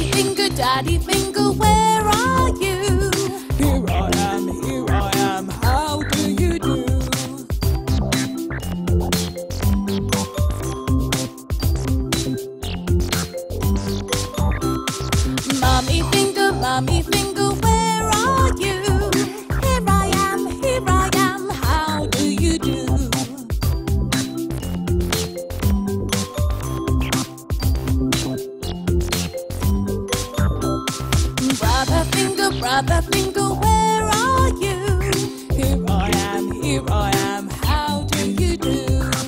Daddy Finger, where are you? Here I am, how do you do? Mummy Finger, where are you? Here I am, how do you do? Brother Finger, where are you? Here I am, how do you do?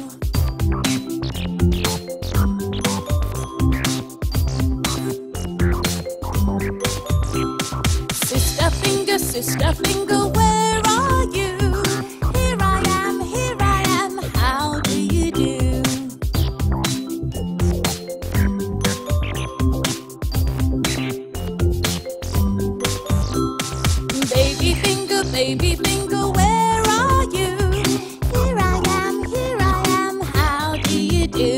Sister Finger, where are you? Here I am, how do you do? Baby Finger, where are you? Here I am, how do you do?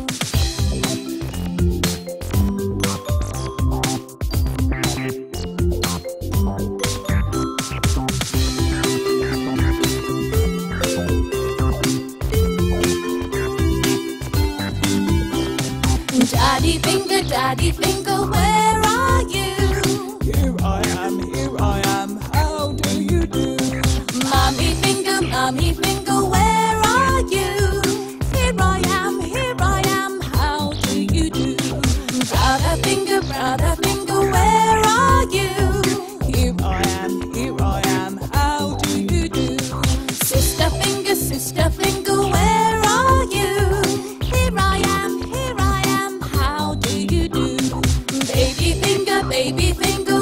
Daddy Finger, where are you? Here I am, how do you do? Mummy Finger, where are you? Here I am, how do you do? Brother Finger, where are you? Here I am, how do you do? Sister Finger, where are you? Here I am, how do you do? Baby Finger,